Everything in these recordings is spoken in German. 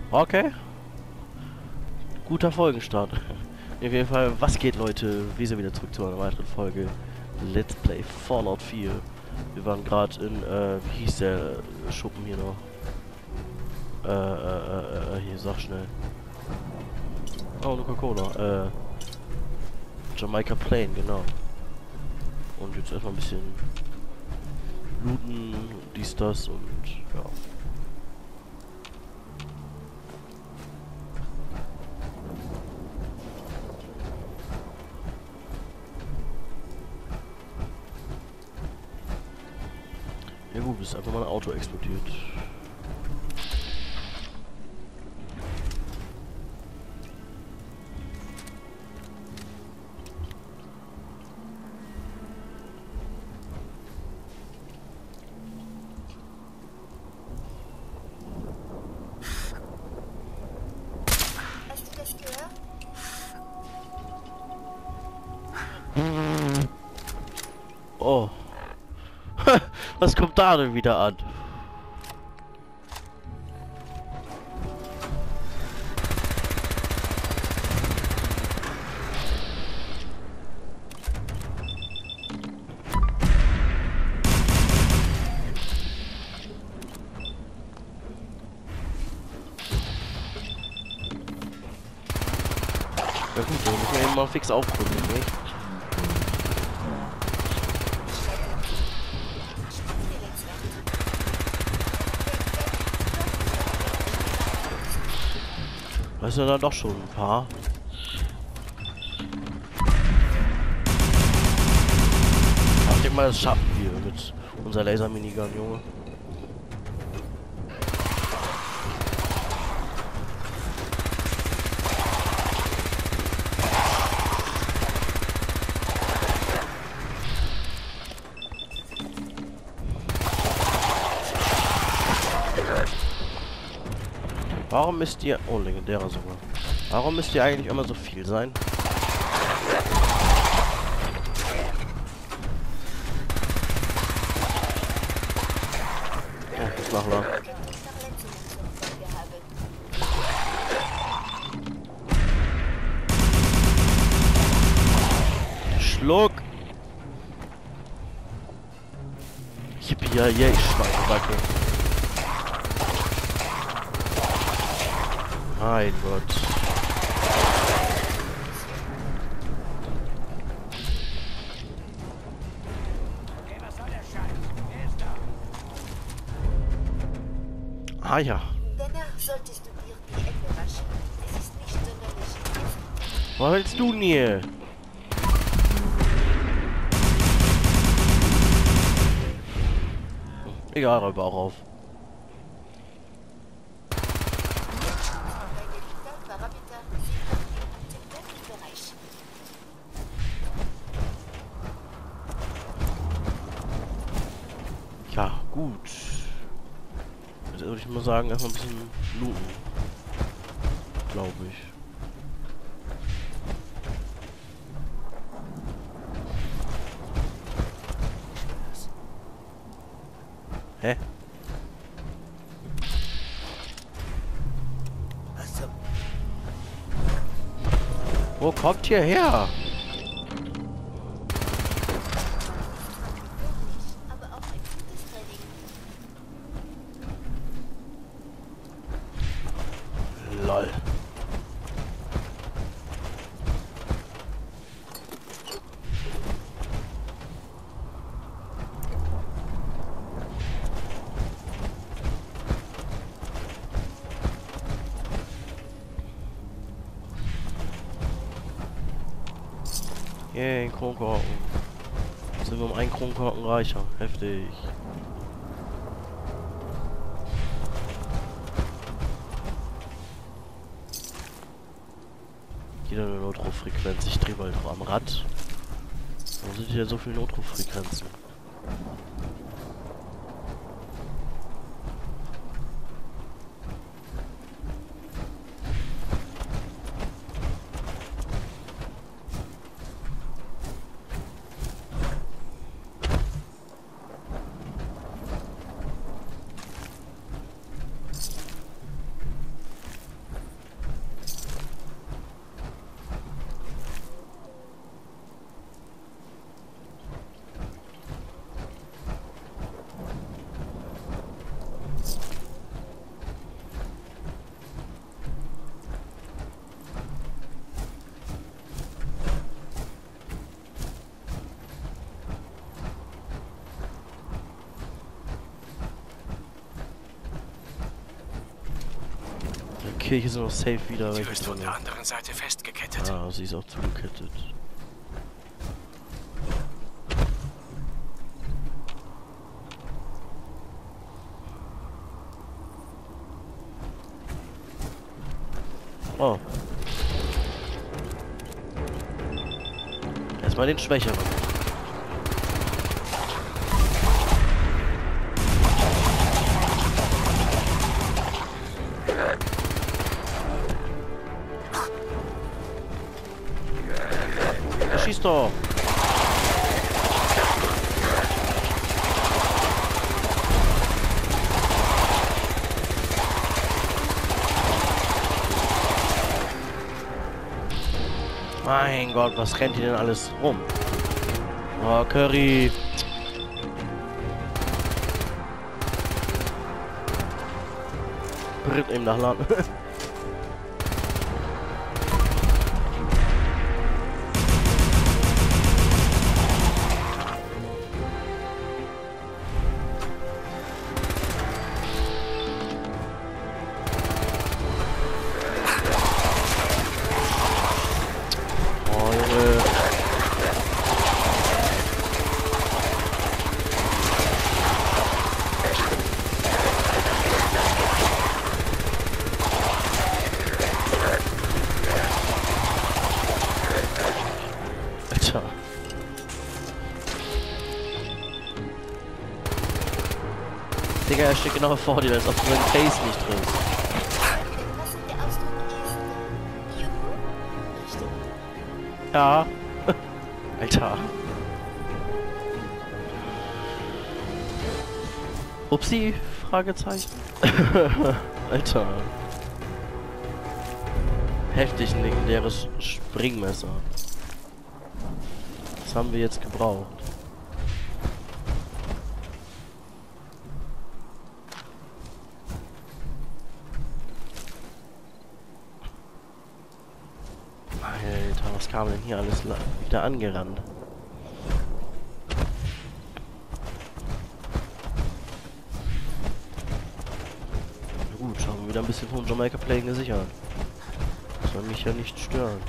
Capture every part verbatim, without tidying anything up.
Okay. Guter Folgenstart. Auf jeden Fall, was geht, Leute? Wir sind wieder zurück zu einer weiteren Folge Let's Play Fallout vier. Wir waren gerade in, äh, wie hieß der äh, Schuppen hier noch? Äh, äh, äh, hier, sag schnell. Oh, Coca-Cola. Äh, Jamaica Plain, genau. Und jetzt erstmal ein bisschen looten, dies, das und ja. Ja gut, ist einfach mal ein Auto explodiert. Hast du das gehört? Oh. Was kommt da denn wieder an? Ja gut, dann müssen wir eben mal fix aufgucken, nicht? Das sind dann doch schon ein paar. Ich denke mal, das schaffen wir mit unserer Laser-Minigun, Junge. Warum müsst ihr... Oh, legendärer sogar. Warum müsst ihr eigentlich immer so viel sein? Oh, das Nachler. Schluck! Yippie, ja, yeah, ich Schweinebacke. Mein Gott. Ah ja. Danach solltest du dir die Hände waschen. Es ist nicht sonderlich. Was willst du denn hier? Egal, räum auch auf. Ja, gut. Jetzt würde ich mal sagen, erstmal ein bisschen looten. Glaube ich. Hä? Wo kommt ihr her? Aber auch ein gutes Training. Lol. Yay, ein Kronkorken. Sind wir um einen Kronkorken reicher. Heftig. Wieder eine Notruf-Frequenz. Ich drehe mal noch am Rad. Warum sind hier so viele Notruf-Frequenzen? Kirche sind noch safe wieder Die Tür welche ist von drin. der anderen Seite festgekettet. Ah, sie ist auch zugekettet. Oh. Erstmal den Schwächeren. Er schießt doch. Mein Gott, was rennt hier denn alles rum? Oh, Curry. Brit ihm nach Land. Oh, Junge. Alter. Digga, er steht genau vor dir, als ob sein Face nicht drin ist. Was sind der Ausdruck ist? Juhu? Richtig. Ja. Alter. Upsi? Fragezeichen. Alter. Heftig ein legendäres Springmesser. Das haben wir jetzt gebraucht. Alter, was kam denn hier alles wieder angerannt? Na gut, haben wir wieder ein bisschen vom Jamaica Play gesichert. Soll mich ja nicht stören.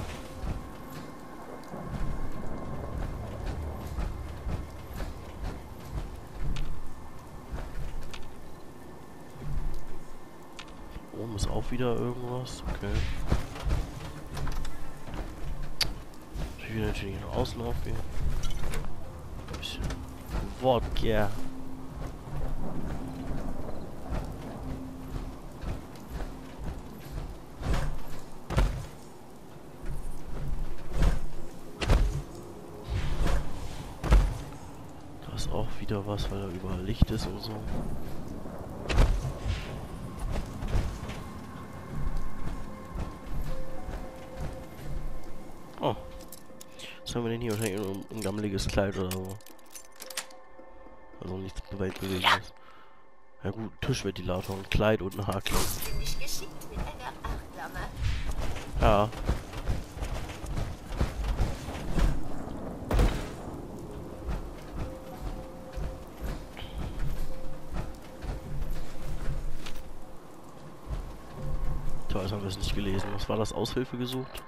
Oben ist auch wieder irgendwas. Okay. Ich will natürlich noch Auslauf hier. Bisschen Wodka. Da ist auch wieder was, weil da überall Licht ist und so. Oh. Was haben wir denn hier? Wahrscheinlich ein, ein gammeliges Kleid oder so. Also nichts Weltbewegendes. Ja gut, Tischventilator, ein Kleid und ein Haarkleid. Ziemlich geschickt mit einer Artdame. Ja. Toll, das haben wir es nicht gelesen. Was war das? Aushilfe gesucht?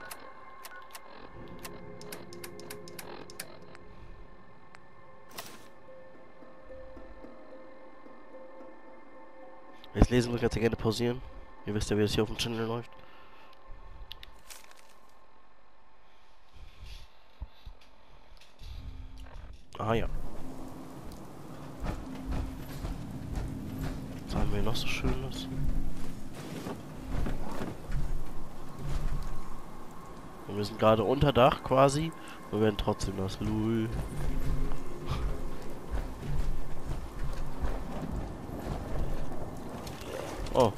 Jetzt lesen wir ganz gerne pausieren. Ihr wisst ja, wie das hier auf dem Channel läuft. Ah ja. Was haben wir noch so Schönes? Und wir sind gerade unter Dach quasi. Wir werden trotzdem das Lul. Oh.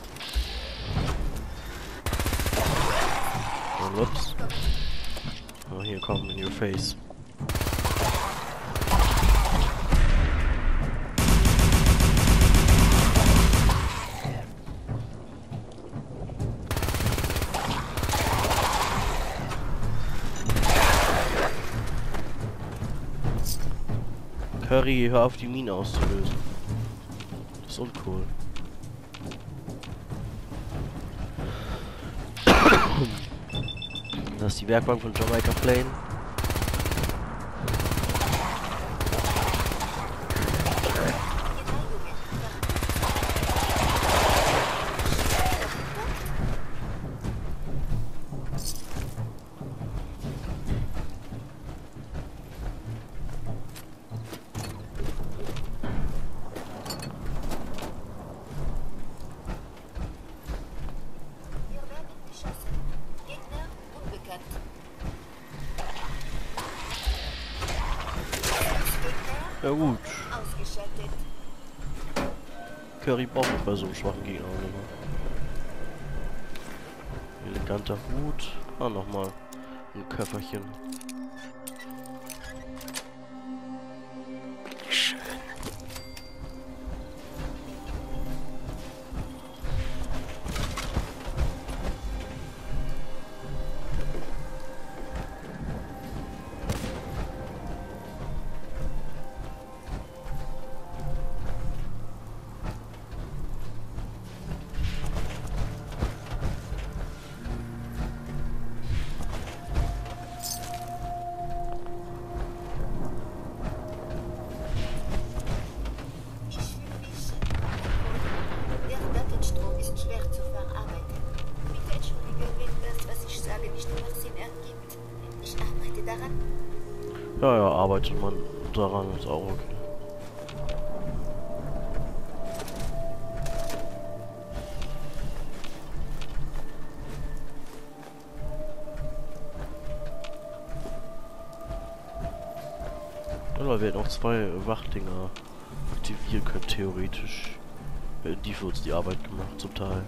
Oh, whoops. Oh, here, come in your face. Curry, hör auf, die Mine auszulösen. Das ist uncool. Das ist die Werkbank von Jamaica Plain. Ja gut. Ausgeschaltet. Curry braucht nicht bei so einem schwachen Gegner auch nicht mehr. Eleganter Hut. Ah, nochmal ein Köfferchen. Schön. Ja, ja, arbeitet man daran, ist auch okay. Oder wir hätten auch zwei Wachdinger aktivieren können, theoretisch. Hätten die für uns die Arbeit gemacht, zum Teil.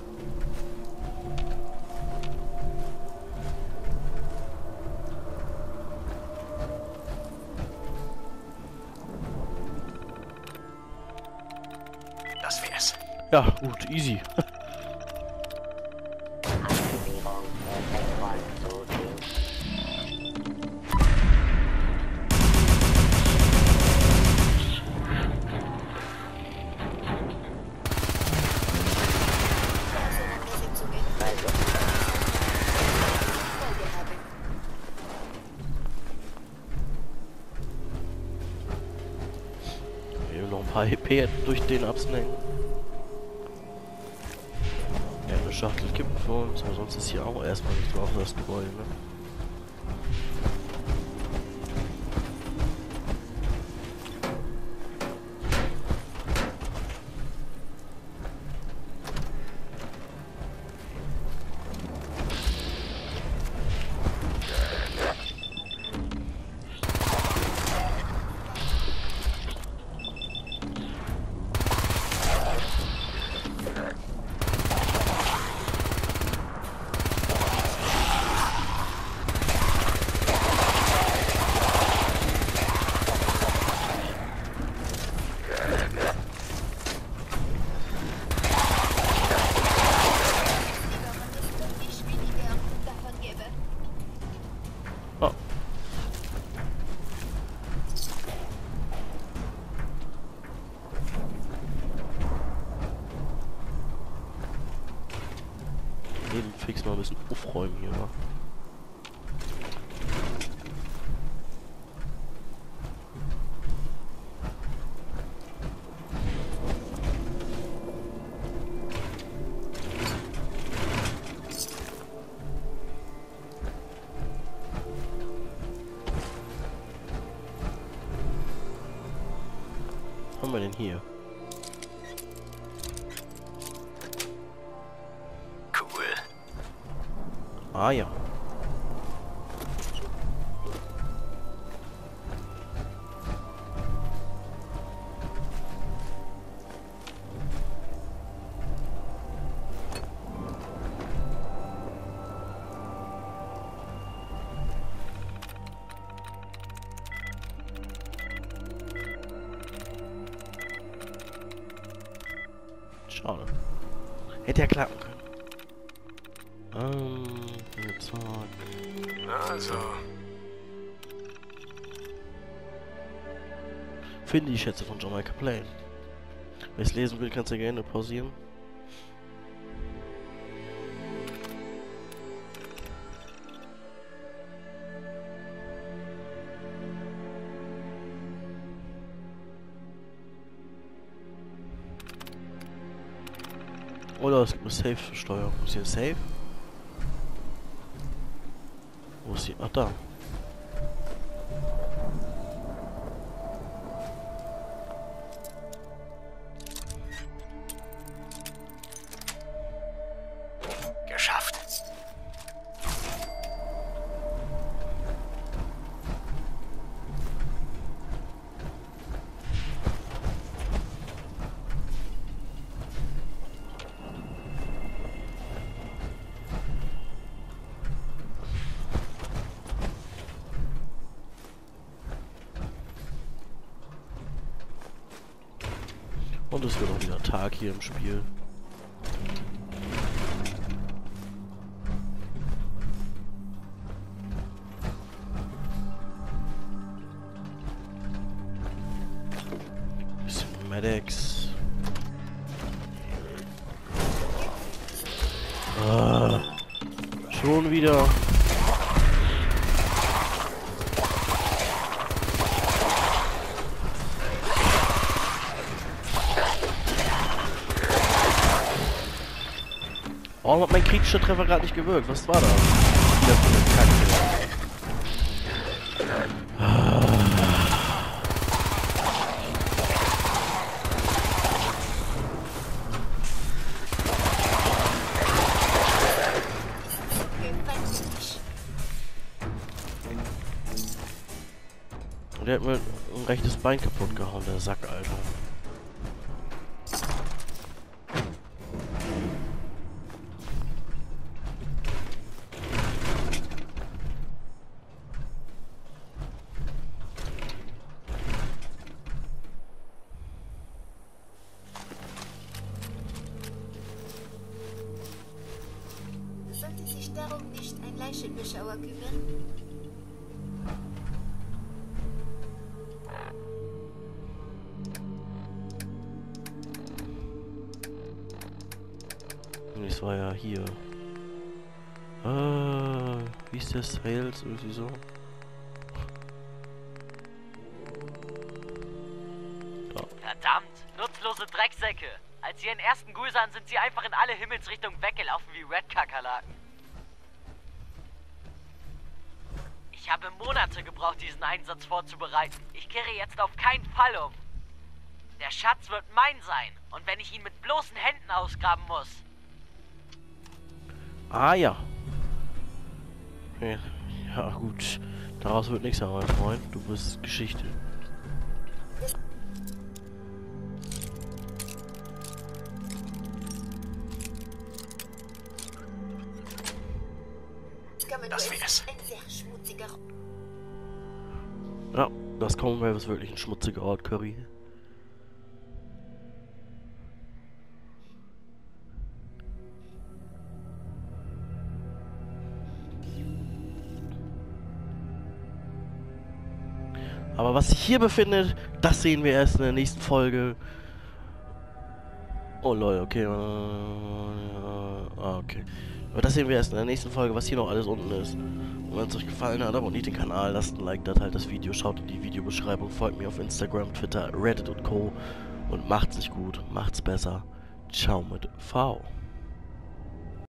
Das wär's. Ja, gut, easy. Noch ein paar H P durch den absnacken. Ja, eine Schachtel kippen für uns, aber sonst ist hier auch erstmal nicht drauf das Gebäude, ne? Oh. Eben fix mal ein bisschen aufräumen hier, wa? Was haben wir denn hier? Cool. Ah ja. Schade. Hätte ja klappen können. Ähm, jetzt Also, finde die Schätze von Jamaica Plain. Wer es lesen will, kannst du gerne pausieren. Oder es gibt eine Safe-Steuerung. Ist hier ein Safe? Wo ist die? Ach, da. Geschafft. Und es wird auch wieder Tag hier im Spiel. Bisschen Medics. Ah, schon wieder. Warum hat mein kritischer Treffer gerade nicht gewirkt? Was war da? Wieder für eine Kacke. Und der hat mir ein rechtes Bein kaputt gehauen, der Sack, Alter. Sollte sich darum nicht ein Leichenbeschauer kümmern? Das war ja hier. Ah, wie ist der Sales? Irgendwie so. Da. Verdammt, nutzlose Drecksäcke. Als sie ihren ersten Ghoul sahen, sind sie einfach in alle Himmelsrichtungen weggelaufen wie Red-Kakerlaken. Ich habe Monate gebraucht, diesen Einsatz vorzubereiten. Ich kehre jetzt auf keinen Fall um. Der Schatz wird mein sein. Und wenn ich ihn mit bloßen Händen ausgraben muss. Ah ja. Ja gut. Daraus wird nichts, mein Freund. Du bist Geschichte. Das wär's. Ein sehr schmutziger. Ja, das Commonwealth ist wirklich ein schmutziger Ort, Curry. Aber was sich hier befindet, das sehen wir erst in der nächsten Folge. Oh lol, okay. Ah, okay. Aber das sehen wir erst in der nächsten Folge, was hier noch alles unten ist. Und wenn es euch gefallen hat, abonniert den Kanal, lasst ein Like da, teilt das Video, schaut in die Videobeschreibung, folgt mir auf Instagram, Twitter, Reddit und Co. Und macht's nicht gut, macht's besser. Ciao mit V.